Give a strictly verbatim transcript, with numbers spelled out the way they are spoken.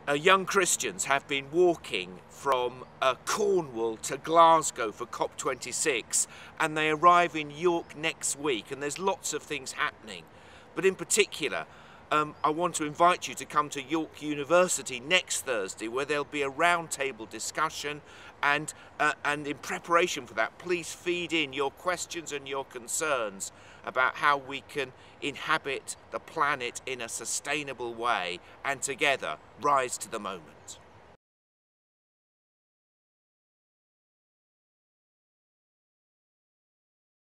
Uh, young Christians have been walking from uh, Cornwall to Glasgow for COP twenty-six, and they arrive in York next week, and there's lots of things happening. But in particular, um, I want to invite you to come to York University next Thursday, where there'll be a roundtable discussion, and, uh, and in preparation for that, please feed in your questions and your concerns about how we can inhabit the planet in a sustainable way and together rise to the moment.